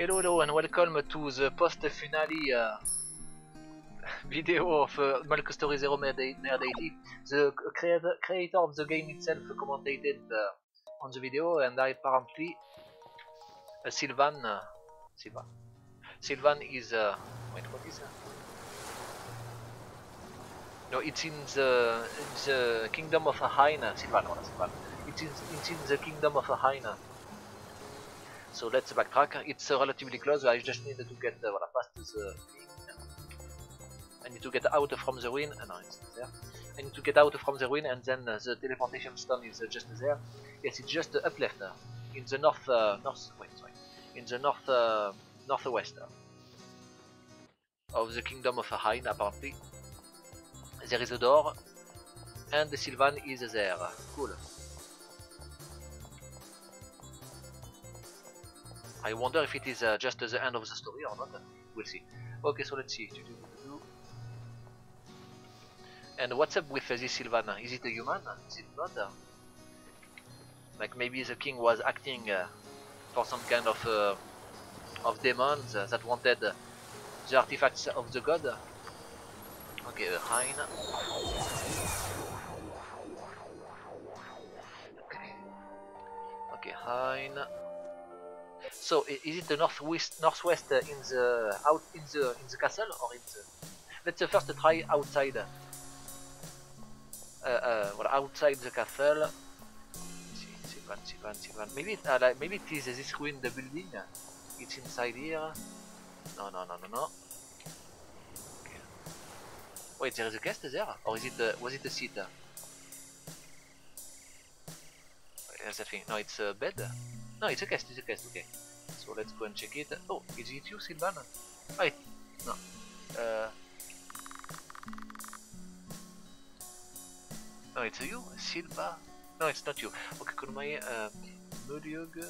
Hello, hello, and welcome to the post-finale video of Malco Story Zero Daily. The creator of the game itself commentated on the video, and I apparently Sylvan is wait, what is that? No, it's in the kingdom of Haina. Sylvan. It's in the kingdom of Haina. So let's backtrack. It's relatively close. I just need to get past the thing. I need to get out from the ruin. No, it's not there. I need to get out from the ruin, and then the teleportation stone is just there. Yes, it's just up left, in the in the northwest of the kingdom of Hain. Apparently, there is a door, and the Sylvan is there. Cool. I wonder if it is just the end of the story or not. We'll see. Okay, so let's see. And what's up with this Sylvan? Is it a human? Is it not? Like maybe the king was acting for some kind of demons that wanted the artifacts of the god. Okay, Hain. Okay, Hain. So is it the northwest in the castle, or in the? Let's first try outside. Outside the castle. Sylvan. Maybe it is this ruined building. It's inside here. No. Okay. Wait, there is a guest there, or is it was it a seat? There's a thing. No, it's a bed. No, it's a guest. Okay. So let's go and check it. Oh, is it you, Sylvan? Wait, no. No, it's you, Silva. No, it's not you. Okay, Kulmai, Mulyug.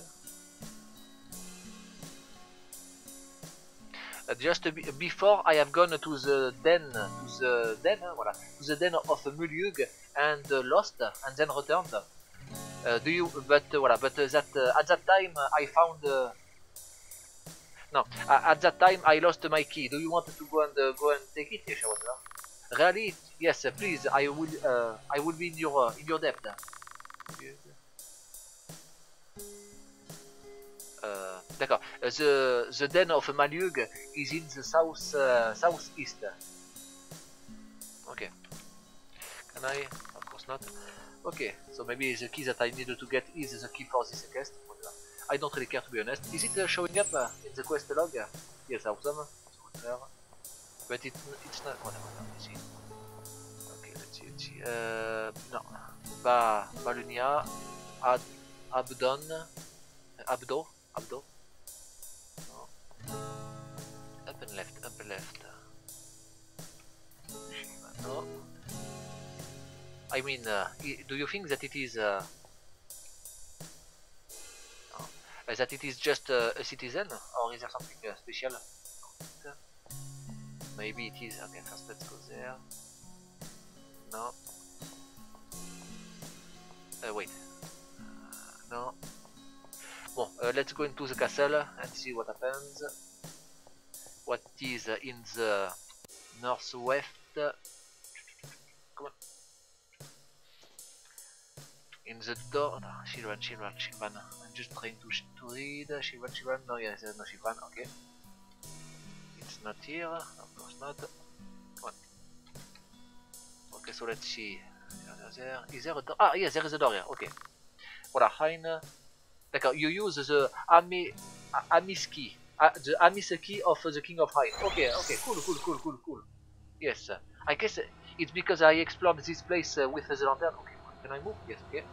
Just before I have gone to the den, to the den of Mulyug and lost, and then returned. At that time I found. No, at that time I lost my key. Do you want to go and take it, Yeshawazar? Really? Yes, please. I will be in your debt. D'accord. The den of Mulyug is in the southeast. Okay. Can I? Of course not. Okay. So maybe the key that I needed to get is the key for this quest. I don't really care, to be honest. Is it showing up in the quest log? Yes, awesome. But it's not. Whatever. Let's see. Okay, let's see. No. Balunia, Abdo. No. Up and left. No. I mean, do you think that it is? That it is just a citizen, or is there something special? Maybe it is. Okay, first let's go there. No. Wait. No. Bon, let's go into the castle and see what happens. What is in the northwest? Come on. In the door. Sylvan. I'm just trying to read. Sylvan. No, yes, no Sylvan. Okay. It's not here. Of course not. Come on. Okay, so let's see. Is there a door? Ah, yes, there is a door here. Okay. Voilà, Hain. D'accord. You use the Amis key. The Amis key of the King of Hain. Okay. Cool. Yes. I guess it's because I explored this place with the lantern. Okay. Can I move? Yes. Okay.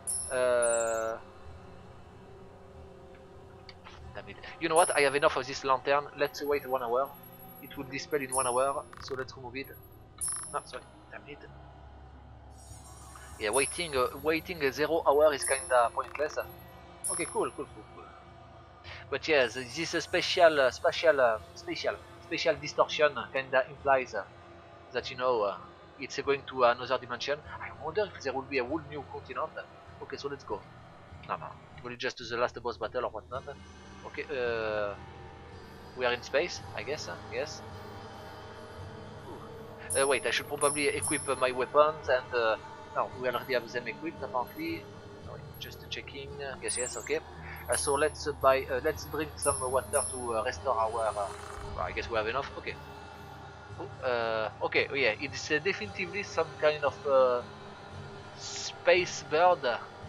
Damn it. You know what? I have enough of this lantern. Let's wait 1 hour. It will dispel in 1 hour. So let's remove it. No, sorry. Damn it. Yeah, waiting 0 hour is kinda pointless. Okay, cool. But yes, this special distortion kinda implies that, you know, it's going to another dimension. I wonder if there will be a whole new continent. Okay, so let's go. No. Will it just do the last boss battle or whatnot? Okay, We are in space, I guess. Yes. Wait, I should probably equip my weapons and no, we already have them equipped apparently. No, wait, just checking. Yes, okay. So let's let's drink some water to restore our. Well, I guess we have enough. Okay. Okay. Oh, yeah, it's definitively some kind of space bird,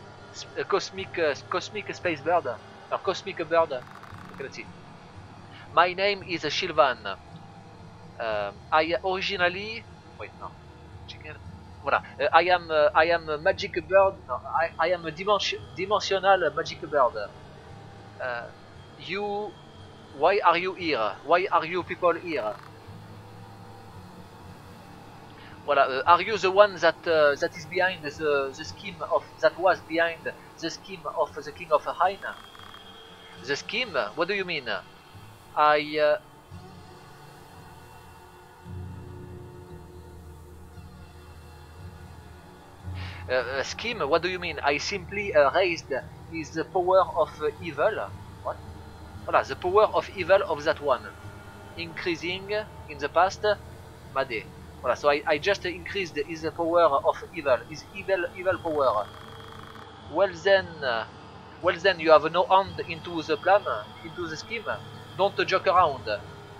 cosmic space bird, or cosmic bird. Okay, let's see. My name is Shilvan. I originally wait no chicken. Voilà. I am a magic bird. No, I am a dimensional magic bird. You, why are you here? Why are you people here? Voilà. Are you the one that that is behind the scheme of that was behind the scheme of the king of Hain? The scheme? What do you mean? I. Scheme? What do you mean? I simply raised is the power of evil. What? Voilà, the power of evil of that one, increasing in the past. Made. Voilà, so I just increased his power of evil, his evil power. Well then you have no hand into the plan, into the scheme. Don't joke around.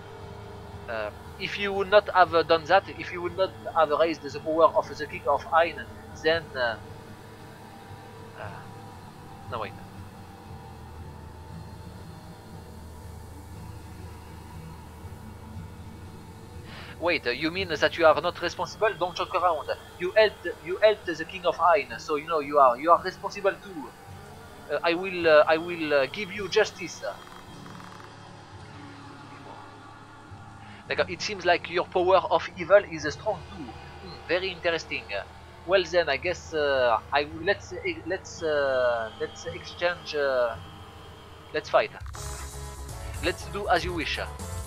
If you would not have done that, if you would not have raised the power of the king of Hain, then no wait. Wait, you mean that you are not responsible? Don't joke around. You helped the king of Hain, so you know you are responsible too. I will give you justice. Like, it seems like your power of evil is strong too. Very interesting. Well then, I guess I will, let's exchange. Let's fight. Let's do as you wish.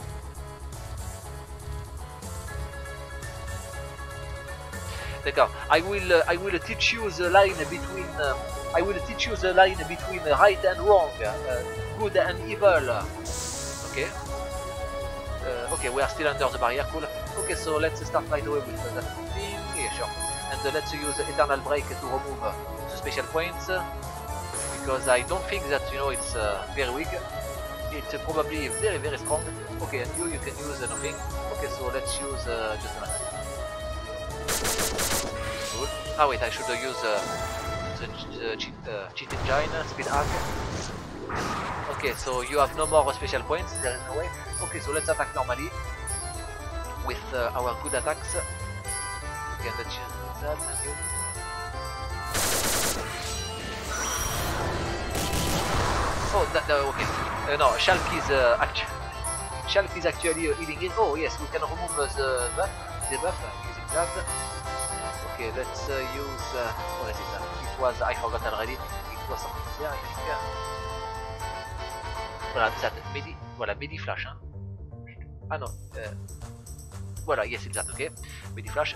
D'accord. I will teach you the line between. I will teach you the line between right and wrong, good and evil. Okay. Okay, we are still under the barrier. Cool. Okay, so let's start right away with that thing. Yeah, sure. And let's use Eternal Break to remove the special points, because I don't think that, you know, it's very weak. It's probably very strong. Okay, and you can use nothing. Okay, so let's use just an attack. Good. Ah wait, I should use the cheat engine, speed hack. Okay, so you have no more special points, there is no way. Okay, so let's attack normally with our good attacks. Okay, let's use that and you. Oh, okay. No, Shulk is actually healing it. Oh yes, we can remove the buff using that. Okay, let's use. What is it? It was, I forgot already. It was something there, I think. Voilà, that Medi Flash. Hein. Ah non. Voilà, yes, it's that. Okay, Medi Flash.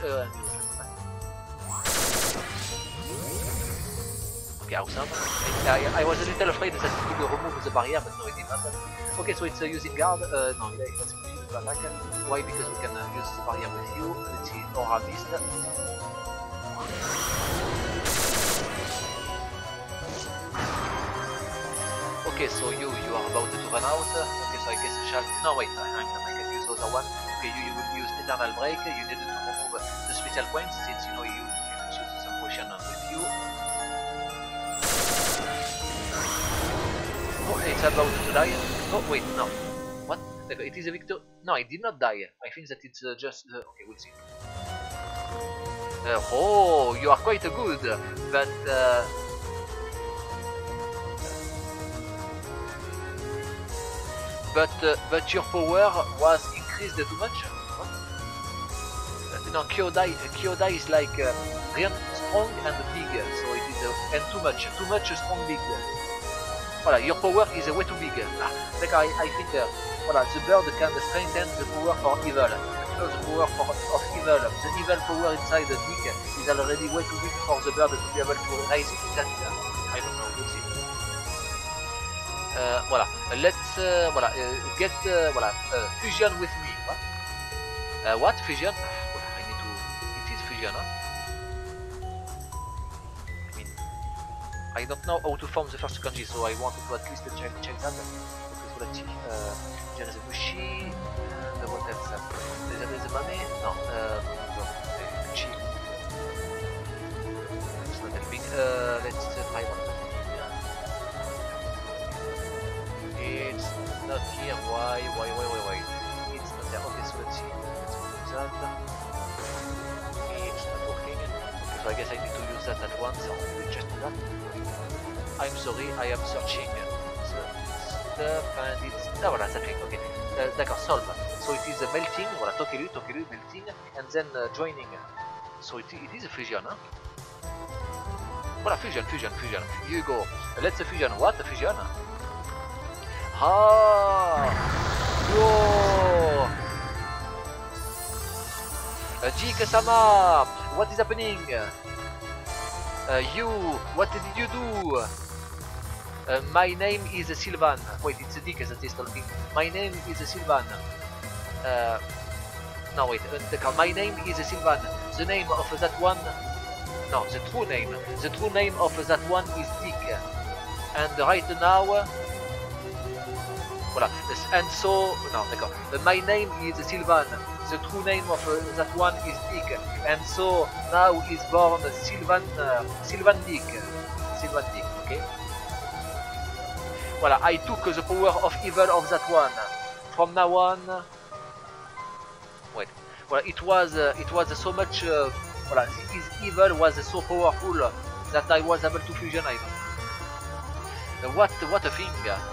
Okay, awesome. I was a little afraid that it would remove the barrier, but no, it did not. Okay, so it's using guard. No, let's use the attack. Why? Because we can use the barrier with you. Let's see, Aura Beast. Okay, so you are about to run out. Okay, so I guess Shulk. No, wait, I can use the other one. Okay, you will use Eternal Break. You need to remove the special points since you know you can use some potion with you. Oh, it's about to die. Oh, wait, no. What? It is a victory. No, it did not die. I think that it's just. Okay, we'll see. Oh, you are quite good, but. But your power was increased too much. What? No, Kyodai is like strong and big, so it is and too much strong big. Voilà, your power is way too big. Like I think voilà, the bird can strengthen the power for evil. You know, the power of evil, the evil power inside the dick is already way too big for the bird to be able to raise it. That I don't know. We'll see. Voilà, let's voilà, get voilà, fusion with me. What fusion? I need to. It is fusion, huh? I mean, I don't know how to form the first kanji, so I wanted to at least check that. Okay, so let's see. There is a Mushi, and what else? There is a Mame? No, Mushi. It's not helping. Let's try one. It's not here. Why? It's not there. Okay, so let's see. Let's do that. It's not working. Okay, so I guess I need to use that at once. So we'll just do that. I'm sorry, I am searching the stuff and it's... Ah voilà, ça fait, ok. D'accord, solve. So it is melting, voilà, Tokelu, melting, and then joining. So it is a fusion, huh? Voilà, fusion. You go. Let's fusion. What? Fusion? Ah! Yo! Jike-sama! What is happening? You, what did you do? My name is Sylvan. Wait, it's a dick that is talking. My name is Sylvan. No, wait, my name is Sylvan. The name of that one... No, the true name. The true name of that one is Dick. And right now... Voilà. And so... No, d'accord. My name is Sylvan. The true name of that one is Dick. And so now is born Sylvan Dick. Sylvan Dick, okay? Voilà, I took the power of evil of that one. From now on... Wait. Well, it was so much... Voilà, his evil was so powerful that I was able to fusion him. What a thing!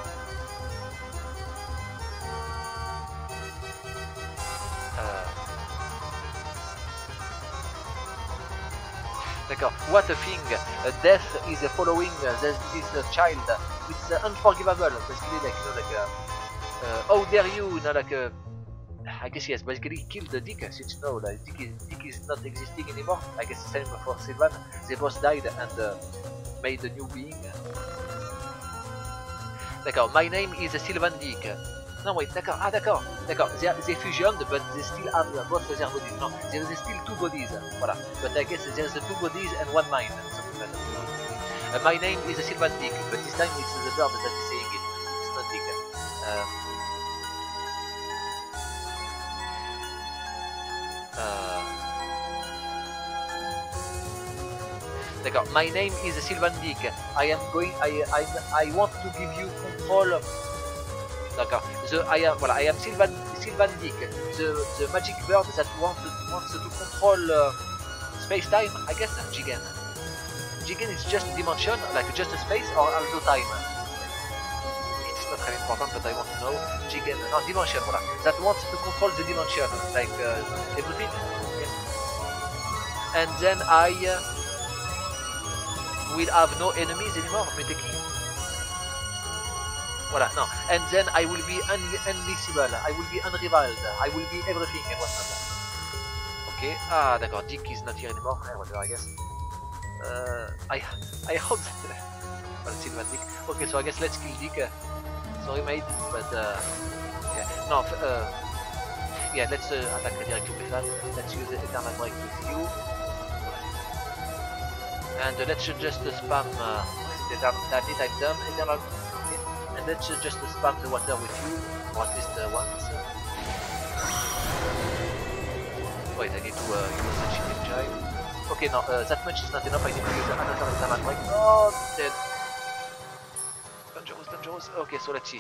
D'accord, what a thing! Death is following this child. It's unforgivable. Basically, like, you know, like, how dare you? You know, like, I guess yes. Basically, killed Dick. Since no, like, Dick is not existing anymore. I guess same for Sylvan. They both died and made a new being. D'accord. My name is Sylvan Dick. No, wait, d'accord, d'accord. They fusioned, but they still have both their bodies. No, there is still two bodies. Voilà. But I guess there's two bodies and one mind. Something like that. My name is Sylvan Dick, but this time it's the bird that is saying it. It's not Dick. D'accord. My name is Sylvan Dick. I want to give you control. D'accord. I am Sylvan Dick, the magic bird that wants to control space-time, I guess. Jigen. Jigen is just dimension, like just a space or also time. It's not very important, but I want to know. Jigen, no, dimension, voilà. That wants to control the dimension, like everything. Yes. And then I will have no enemies anymore, Meteki. Voilà, no. And then I will be unmissable, I will be unrivaled, I will be everything and whatnot. Okay, ah, d'accord, Dick is not here anymore, whatever, I guess. I hope that... Well, Sylvan Dick. Okay, so I guess let's kill Dick. Sorry, mate, but yeah, no, yeah, let's attack directly with that. Let's use the Eternal Break with you. And let's just spam that I'm done, Eternal. And let's just spam the water with you, or at least once. Wait, I need to use the chicken giant. Okay, no, that much is not enough, I need to use another Eternal Break. Oh, dead. Dangerous. Okay, so let's see.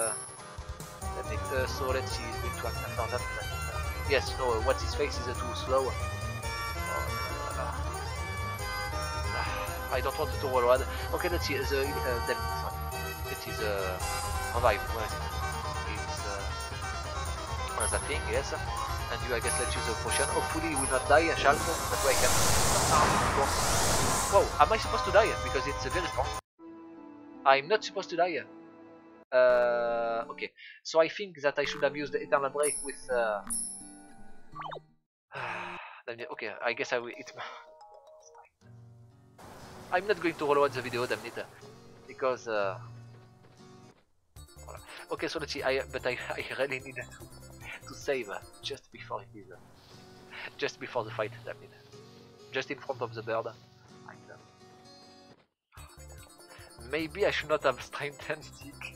So let's see, he's going to act after that. Yes, no, what's his face is too slow. I don't want to override. Okay, let's see, let's see the revive, where is it? It's that thing, yes. And you, I guess, let's use a potion. Hopefully he will not die, shall we? That way I can... Whoa, am I supposed to die? Because it's very strong. I'm not supposed to die. Okay, so I think that I should have used the Eternal Break with... Okay, I guess I will... I'm not going to reload the video, damn it. Because... Okay, so let's see. But I really need to save just before it is, just before the fight. Damn it! Just in front of the bird. Maybe I should not have strength 10 stick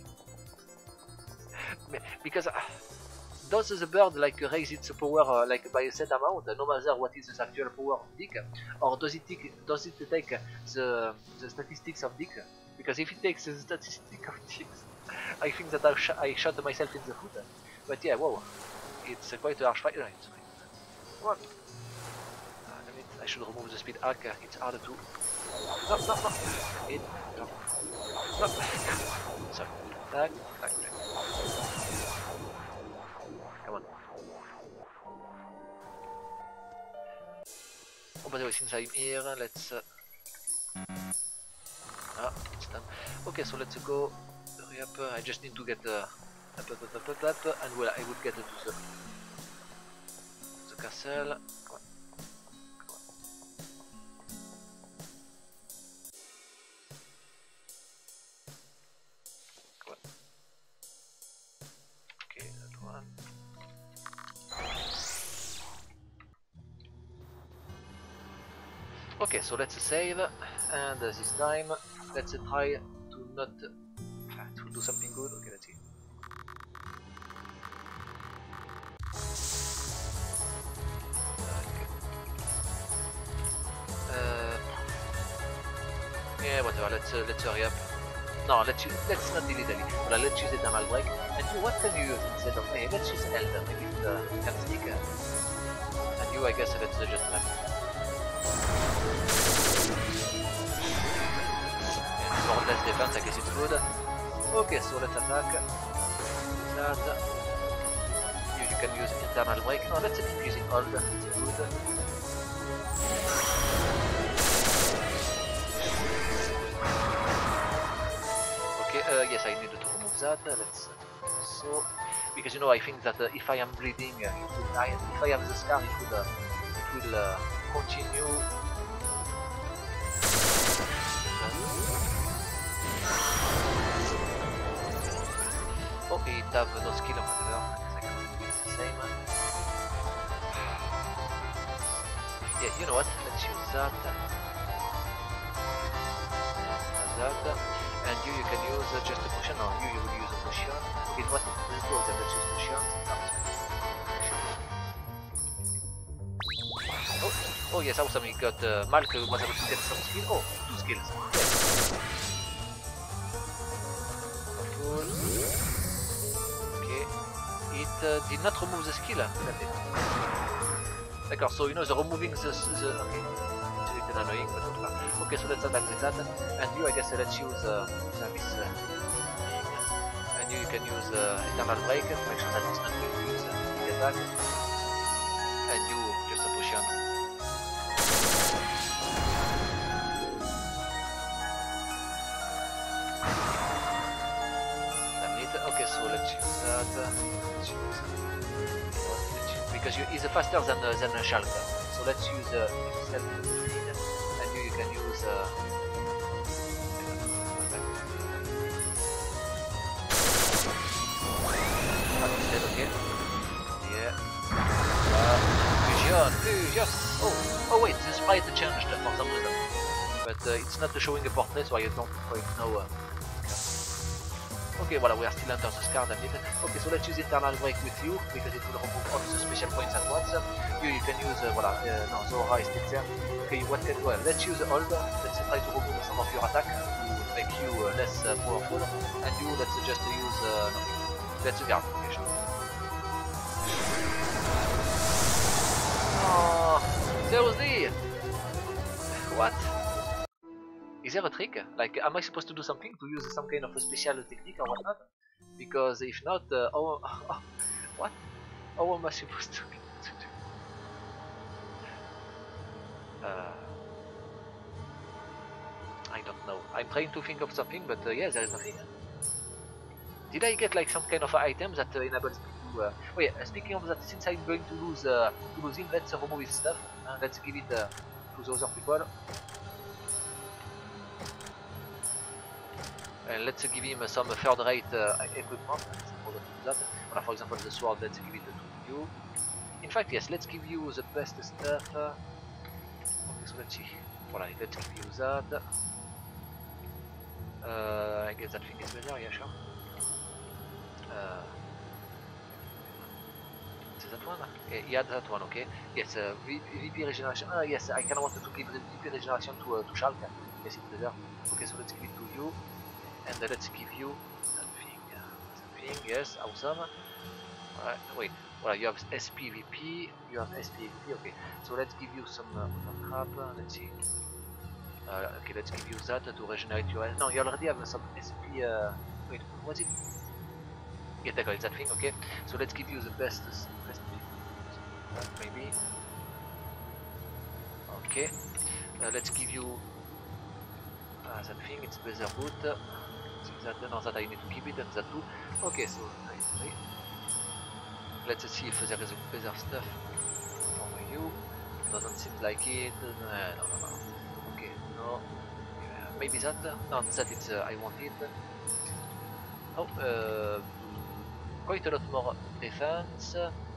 because does the bird like raise its power like by a set amount, no matter what is the actual power of Dick, or does it take the statistics of Dick? Because if it takes the statistics of Dick, I think that I shot myself in the foot. But yeah, whoa, it's quite a harsh fight. Right. What? I should remove the speed hack. It's harder to. No. It. No. No. Sorry. Tack. Come on. Oh, by the way, since I'm here, let's. It's done. Okay, so let's go. Hurry up. I just need to get up, and well, I would get to the castle. Come on. Okay, that one. Okay, so let's save, and this time let's try to not to do something good. Okay, let's see. Yeah, whatever. Let's hurry up. No, let's not delete any. Well, let's use Eternal Break. And you, what can you use instead of me? Let's use Elder. Maybe it can stick. And you, I guess, let's just left. Yeah, more or less defense, I guess it's good. Okay, so let's attack. That. You can use Eternal Break. No, let's keep using Hold. It's good. Yes, I needed to remove that. Let's so because you know I think that if I am bleeding, if I have the scar, it will continue. Oh, it have no skill or whatever. I can do the same. Yeah, you know what? Let's use that. That. And you can use just a potion, or you will use a potion. Okay, what? Let's go, then let's use potion. Oh yes, awesome, he got Malk was able to get some skill. Oh, 2 skills. Yes. Cool. Okay. It did not remove the skill. D'accord, so you know the removing the okay. It's annoying, but okay, so let's attack with that. And you, I guess, let's use service and you can use Eternal Break to make sure that it's not going to use the attack. And you just a potion. Okay, so let's use that. Because he's faster than Shulk. So let's use self-feed, and you can use okay. Yeah. Fusion. Oh wait, the sprite changed for some reason, but it's not showing a portrait, so I don't quite know. Okay, voilà, we are still under the scar, damn it. Okay, so let's use Eternal Break with you, because it will remove all the special points at once. You can use, voilà, no, Zora is still there. Okay, what can, well, let's use Hold. Let's try to remove some of your attack to make you less powerful. And you, let's just use, no, let's guard. Okay, sure. Oh, there was the... What? Is there a trick? Like, am I supposed to do something to use some kind of a special technique or whatnot? Because if not, what? How am I supposed to do? I don't know. I'm trying to think of something, but yeah, there is nothing. Did I get like some kind of item that enables me to? Wait, speaking of that, since I'm going to lose him, let's remove his stuff. Let's give it to the other people. And let's give him some third-rate equipment. That. Voilà, for example, the sword, let's give it to you. In fact, yes, let's give you the best stuff. Okay, so let's see. Voilà, let's give you that. I guess that thing is better, yeah, sure. Is that one? Yeah, that one, okay. Yes, VP regeneration. Yes, I kind of wanted to give the VP regeneration to Schalke. Yes, it's better. Okay, so let's give it to you. And let's give you that thing. Yes, awesome. Wait, well, you have SPVP, you have SPVP, okay. So let's give you some crap, let's see. Okay, let's give you that to regenerate your health. No, you already have some SP, wait, what's it? Yeah, it's that thing, okay. So let's give you the best maybe. Okay, let's give you that thing, it's better boot. That, no, that I need to keep it, and that too. Okay, so let's see if there is a better stuff for you. Doesn't seem like it. No. Okay, no. Maybe that. No, that it's. I want it. Oh, quite a lot more defense.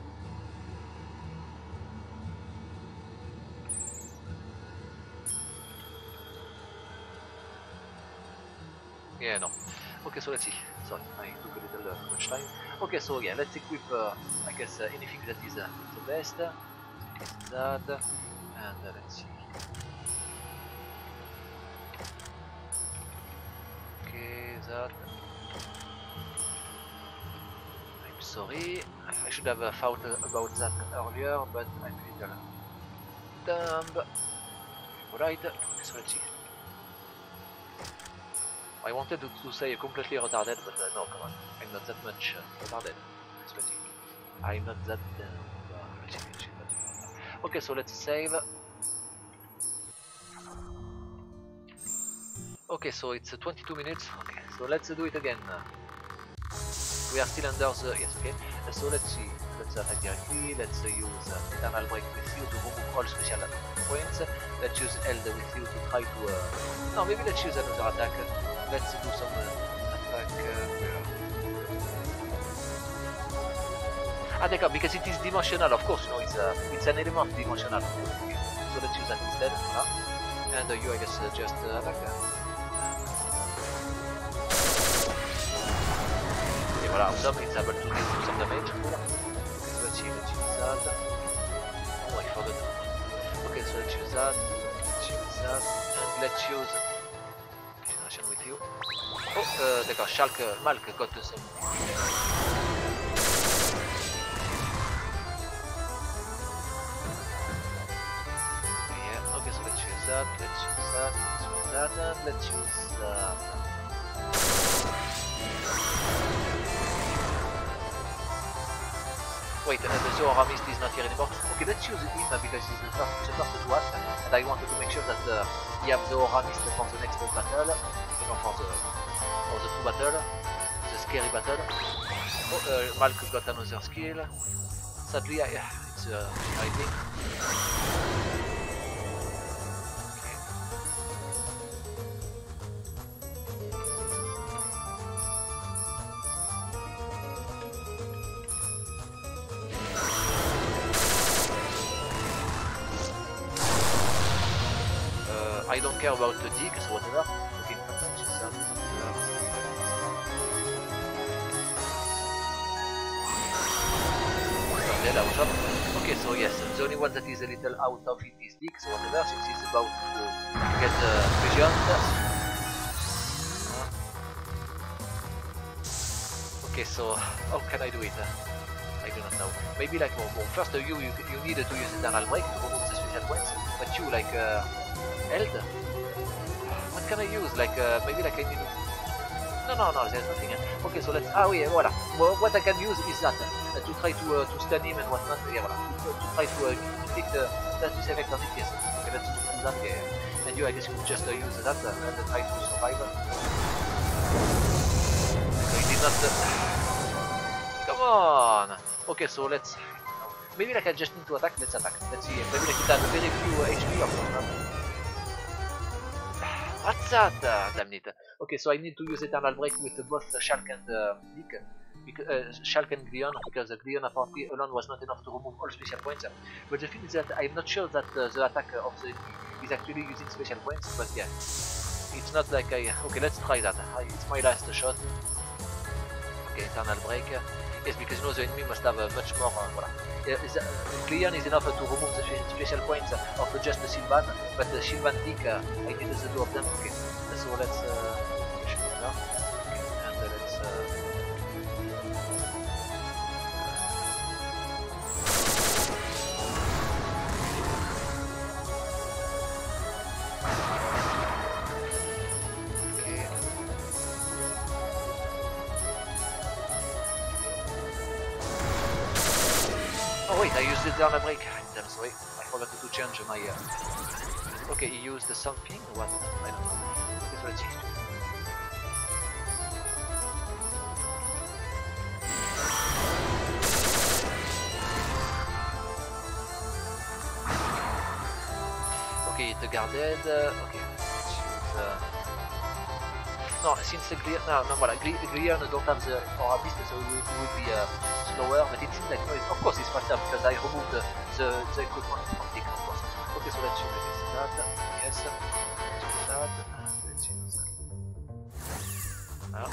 Yeah, no. Okay, so let's see. Sorry, I took a little too much time. Okay, so yeah, let's equip, I guess, anything that is the best. That, and let's see. Okay, that. I'm sorry, I should have thought about that earlier, but I'm a little dumb. Alright, okay, so let's see. I wanted to say completely retarded, but no, come on. I'm not that much retarded. I'm not that okay, so let's save. Okay, so it's 22 minutes. Okay, so let's do it again. We are still under the... Yes, okay. So let's see. Let's attack directly. Let's use Eternal Break with you to remove all special points. Let's use Eld with you to try to... No, maybe let's use another attack. Let's do some attack. D'accord, because it is dimensional, of course, you know, it's an element dimensional. Okay. So let's use that instead. And you, I guess, just attack. Okay, voilà, awesome, it's able to do some damage. Cool. So let's use that. Oh, I forgot. Okay, so let's use that. And let's use... with you. Oh, d'accord, Malk got some. Yeah, okay, so let's use that, and let's use that. Wait, the Zoramist is not here anymore. Okay, let's use him because he's the first to act, and I wanted to make sure that he have the Zoramist for the next battle. For the true battle, the scary battle. Oh, Malk got another skill. Sadly, it's I think. I don't care about the dig, so whatever. Okay, okay, so yes, the only one that is a little out of it is dig, so whatever, since he's about to get vision. Okay, so how can I do it? I do not know. Maybe like well, first you need to use Eternal Break to remove the special points, but you like Eld. What can I use? Like maybe like I need to... No, there's nothing. Okay, so let's... Ah oui, voilà. What I can use is that to try to stun him and whatnot. Yeah, voilà. To try to inflict status effect on it. Yes. Okay, let's do that. Yeah. And you, I guess, could just use that and try to survive. So he did not. Come on. Okay, so let's. Maybe like I just need to attack. Let's attack. Let's see. Maybe like it has very few HP or something. What's that? Damn it. Okay, so I need to use Eternal Break with both Shulk and Leak. Shulk and Glion, because Glion apparently alone was not enough to remove all special points. But the thing is that I'm not sure that the attack of the enemy is actually using special points, but yeah. It's not like I... Okay, let's try that. It's my last shot. Okay, Eternal Break. Yes, because you know the enemy must have much more... voilà. Glion is enough to remove the special points of just the Sylvan, but the Sylvan Leak, I need the two of them. Okay, so let's... shoot it now. Okay, and let's... Oh wait, I used it down a break. I'm sorry, I forgot to change my... Okay, he used something, what? I don't know. Okay, so let's see. Okay, it guarded, okay. No, since Glion, no, voilà, Glion don't have the Aura Beast, so it will be slower, but it seems like, no, of course it's faster, because I removed the equipment from Dick, of course. Okay, so let's use that, yes, let's use that, let's use that. Voilà.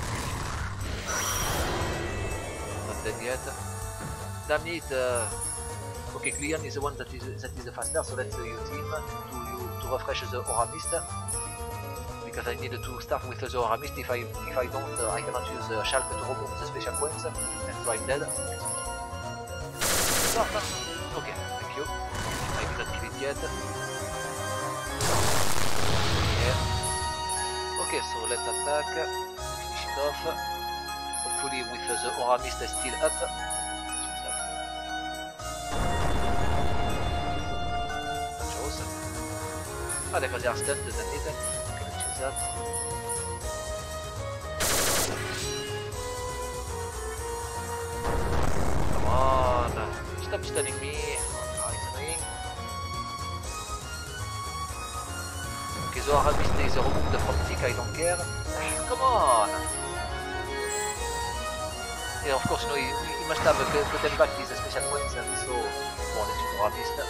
Not dead yet. Damn it, okay, Glion is the one that is the faster, so let's use him to refresh the Aura Mist. Because I need to start with the Aura Mist. If I don't, I cannot use Shulk to remove the special points, and so I'm dead. No. Okay, thank you. I didn't kill it yet. Yeah. Okay, so let's attack. Finish it off. Hopefully with the Aura Mist still up. Ah, d'accord, they are stunned, damn it. That. Come on, stop stunning me. Oh, it's annoying. Okay, the Aura Mist is removed from Tick, I don't care. Come on. Yeah, of course, no, he must have gotten back his special points, and so bon, let's use Aura Mist.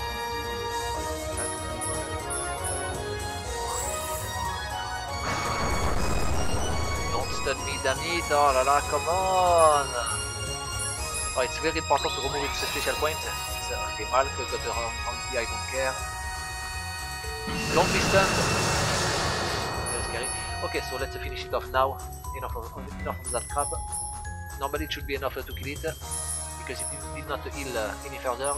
Me, damn it, oh la la, come on! Oh, it's very important to remove its special points. It's okay, Malk got a round I don't care. Long distance! Very scary. Okay, so let's finish it off now. Enough of that crap. Normally it should be enough to kill it, because it did not heal any further.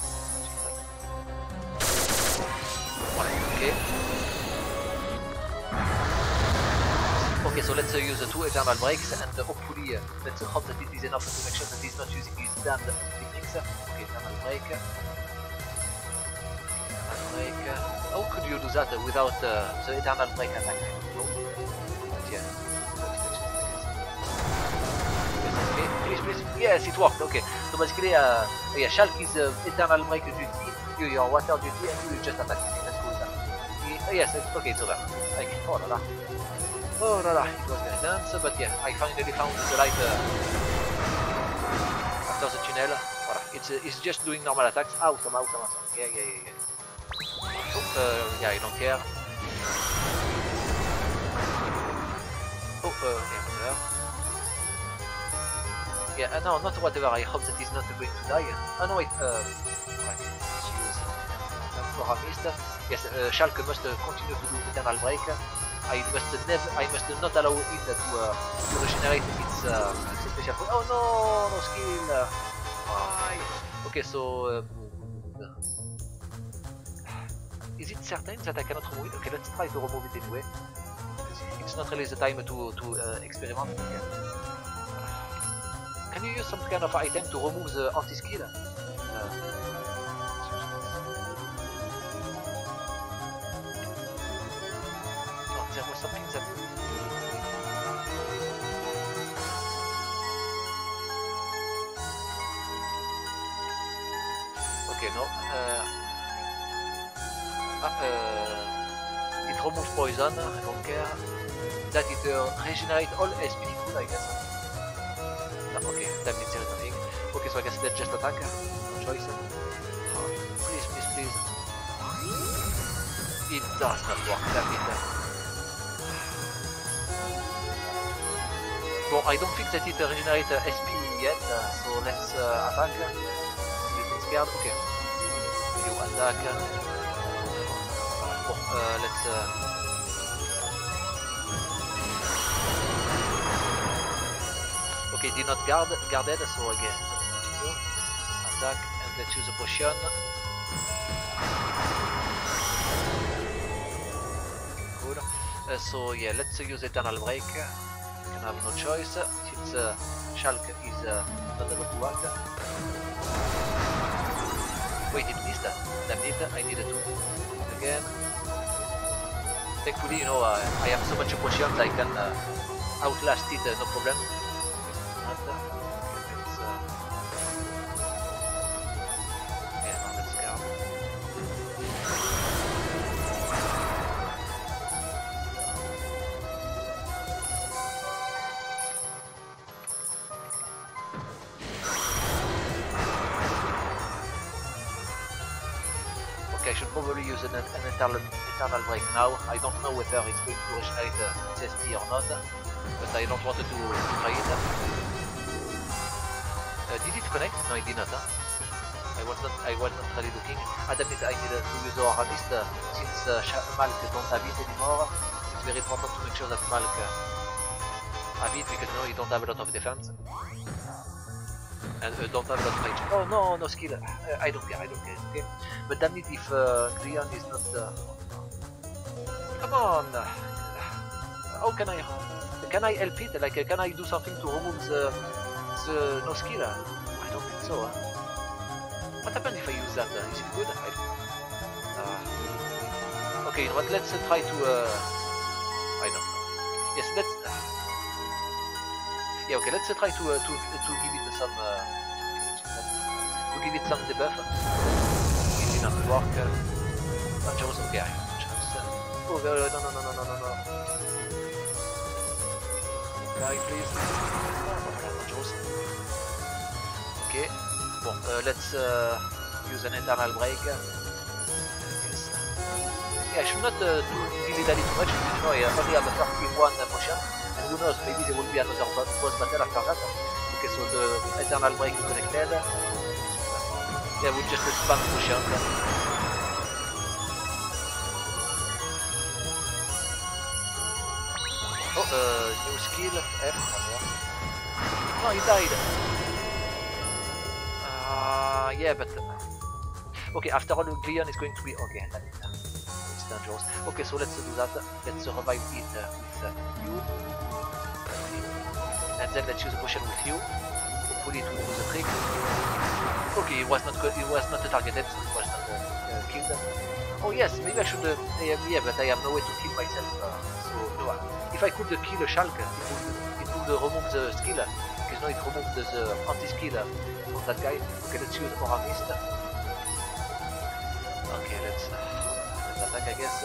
Okay. Okay, so let's use the 2 Eternal Breaks, and hopefully let's hope that it is enough to make sure that he's not using his damned techniques. Okay, Eternal Break. Eternal Break. How could you do that without the Eternal Break attack? No. But yeah. Okay, please. Yes, it worked. Okay, so basically, yeah, Shulk is Eternal Break duty, your water duty, and you just attack. Okay, let's go with that. Yes, okay, it's over. Like, oh la la. Oh la la, it was very dense, but yeah, I finally found the light after the tunnel. Voilà, it's just doing normal attacks. Awesome. Yeah. Oh, yeah, I don't care. Oh, whatever. Yeah, no, not whatever, I hope that he's not going to die. Oh no, wait, right, let's use Aura Mist. Yes, Shulk must continue to do Eternal Break. I must not allow it to regenerate its special point. Oh no skill! Why? Okay, so is it certain that I cannot remove it? Okay, let's try to remove it anyway. It's not really the time to experiment. Okay. Can you use some kind of item to remove the anti-skill? There was something that... Okay, no. It It removes poison, I don't care. That it regenerates all SP, good I guess. No, okay, that means there is nothing. Okay, so I guess let's just attack. No choice. Oh, please, please, please. It does not work, damn it. Bon, I don't think that it regenerates SP yet, so let's attack. He's scared, okay. You attack. Bon, let's... Okay, did not guarded, so again, let's continue. Attack, and let's use a potion. Cool. So yeah, let's use Eternal Break. We can have no choice, since Shulk is not able to act. Wait, it missed. Damn it, I needed to again. Thankfully, you know, I have so much potions I can outlast it, no problem. I should probably use an eternal break now. I don't know whether it's going to regenerate its SP or not, but I don't want to try it. Did it connect? No, it did not. I was not really looking. Damn it, I need to use our list since Malk don't have it anymore. It's very important to make sure that Malk have it because you know, he don't have a lot of defense. And don't have a lot of rage. Oh no, no skill. I don't care, okay? But damn it if Glion is not... Come on! How can I help it? Like, can I do something to remove the no skill? I don't think so. What happens if I use that? Is it good? I don't know. Okay, you know what? Let's try to... I don't know. Yes, let's... Yeah, okay, let's try to give it some debuff. It did not work. Dangerous, okay, I have no chance. Oh no. Die, please. Dangerous. Okay, bon, let's use an Eternal Break. Yes. Yeah, I should not dilly-dally too much, because you know, I only have a 31 potion. Who knows, maybe there will be another boss battle after that. Okay, so the Eternal Break is connected. Yeah, we'll just spam potion. Oh, new skill, F. No, he died. Yeah, but... Okay, after all, Glion is going to be... Okay, it's dangerous. Okay, so let's do that. Let's revive it with you. And then let's use a potion with you. Hopefully it will do the trick. Okay, it was not targeted, so it was not killed. Oh yes, maybe I should... yeah, but I have no way to kill myself. So, no, if I could kill a Shulk, it would remove the skill. Because now it removed the anti-skill from that guy. Okay, let's use Aura Mist. Okay, let's attack, I guess.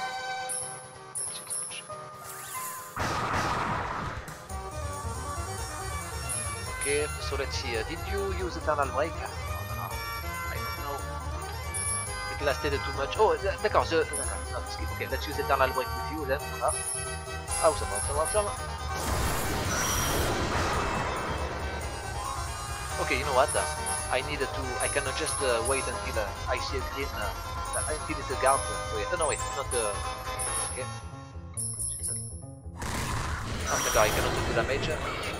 Okay, so let's see. Did you use Eternal Break? I don't know. It lasted too much. Oh, d'accord. Okay, let's use Eternal Break with you then. Awesome. Okay, you know what? I cannot just wait until I see a green. Until it's a guard. So yeah. No, wait, not the. Okay. D'accord, I cannot do damage.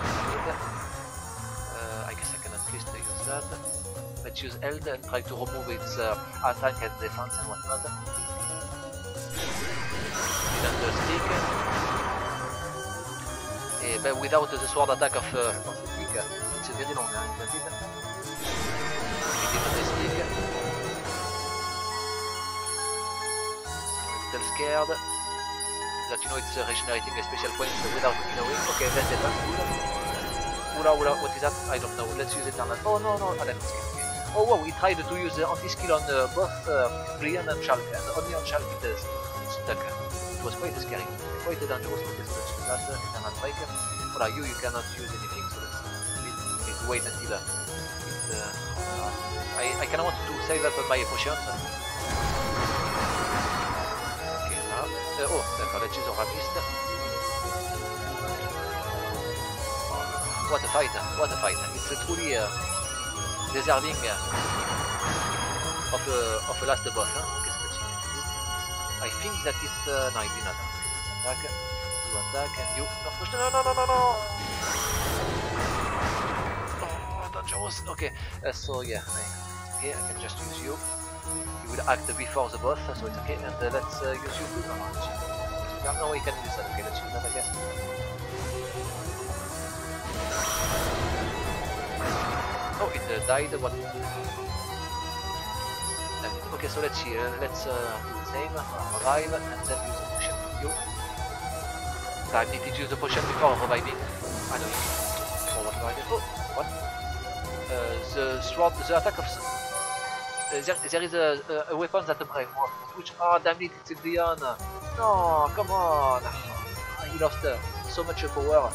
I guess I can at least use that. Let's use Eld and try to remove its attack and defense and whatnot. Didn't stick. But without the sword attack of the stick, it's very long, isn't it? It didn't stick. I'm still scared that you know it's regenerating a special point without knowing. Okay, that's defense. Oula, what is that? I don't know. Let's use Eternal. Oh no, let's skip. Oh wow, we tried to use anti-skill on both Glion and Shulk, and only on Shulk it's stuck. it was quite scary, quite dangerous. Okay, so let's use that, Eternal Break. Voilà, you cannot use anything, so let's need to wait until I kind of want to save up my potions. Okay, là. Oh, d'accord, let's use Ramist. What a fight, what a fight. It's truly deserving of a last boss. Huh? Okay, so let's see. I think that it... no, it did not. Attack, you attack, and you... No, push, no, no, no, no, no! Oh, dangerous. Okay, so yeah, okay, I can just use you. You will act before the boss, so it's okay. And let's use you too. No, we can use that. Okay, let's use that again. Oh, it died. What? Okay, so let's see. Let's do the same. Revive and then use the potion. You. I need to use the potion before reviving. I don't know. What do I do? Oh, what? The sword, the attack of. There is a weapon that breaks. Which? Oh, damn it! It's Glion. No, come on. He lost so much power.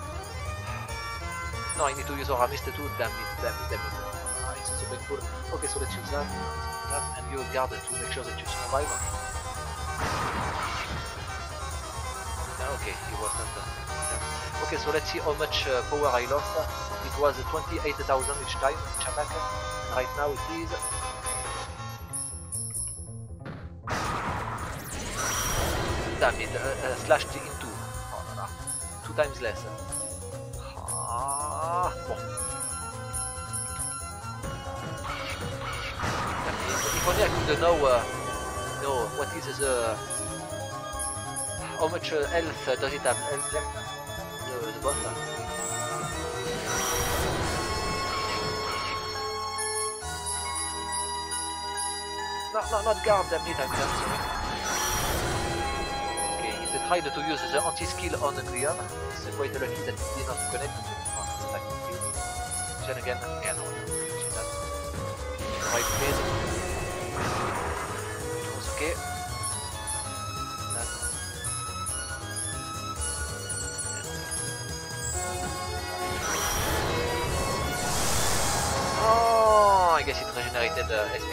No, I need to use Ramist too, damn it, damn it, damn it. It's so painful. Okay, so let's use that, and you guard to make sure that you survive. Okay, he was not okay, so let's see how much power I lost. It was 28,000 each time, each attack. Right now it is... Damn it, slashed in two. Oh, no, no. 2 times less. Bon. If only I could know what is the... how much health does it have left, the boss. No, not guard, damn it, I'm sorry. Okay, he tried to use the anti-skill on Glion. It's quite lucky that he did not connect. Then again, yeah, no, that. Right place. It was okay. That. Oh, I guess it regenerated SP.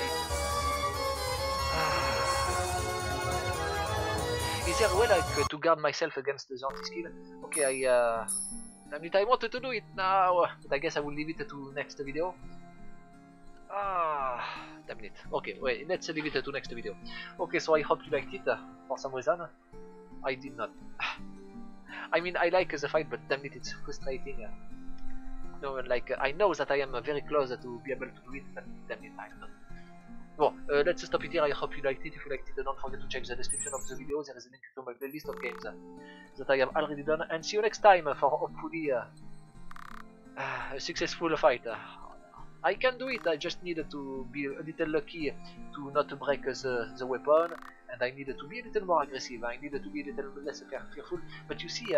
Is there a way like to guard myself against the anti-skill? Okay, damn it, I wanted to do it now, but I guess I will leave it to next video. Damn it. Okay, wait, let's leave it to next video. Okay, so I hope you liked it, for some reason. I did not. I mean, I like the fight, but damn it, it's frustrating. No, like, I know that I am very close to be able to do it, but damn it, I don't know. Well, let's stop it here. I hope you liked it. If you liked it, don't forget to check the description of the video. There is a link to my playlist of games that I have already done. And see you next time for hopefully a successful fight. I can do it. I just needed to be a little lucky to not break the weapon, and I needed to be a little more aggressive. I needed to be a little less fearful. But you see,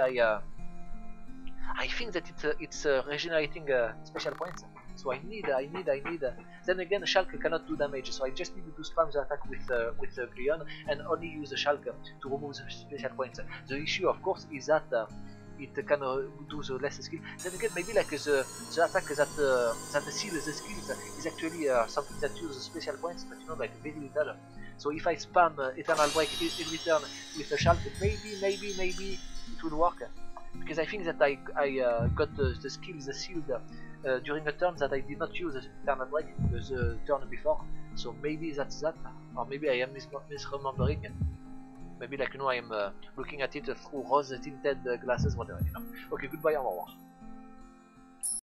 I think that it's regenerating special points. So I need. Then again, Shulk cannot do damage, so I just need to spam the attack with Glion and only use the Shulk to remove the special points. The issue, of course, is that it can do the less skill. Then again, maybe like the attack that seals the skills is actually something that uses special points, but you know, like very little. So if I spam Eternal Break in return with the Shulk, maybe it will work. Because I think that I got the skills sealed during a turn that I did not use Eternal Break the turn before. So maybe that's that, or maybe I am misremembering. Maybe like, you know, I am looking at it through rose tinted glasses, whatever, you know. Okay, goodbye, au revoir.